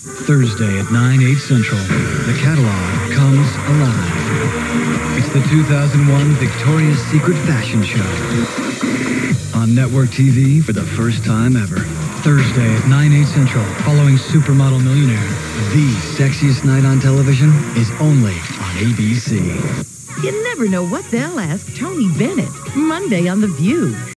Thursday at 9/8 Central, the catalog comes alive. It's the 2001 Victoria's Secret Fashion Show. On network TV for the first time ever. Thursday at 9/8 Central, following Supermodel Millionaire. The sexiest night on television is only on ABC. You never know what they'll ask Tony Bennett. Monday on The View.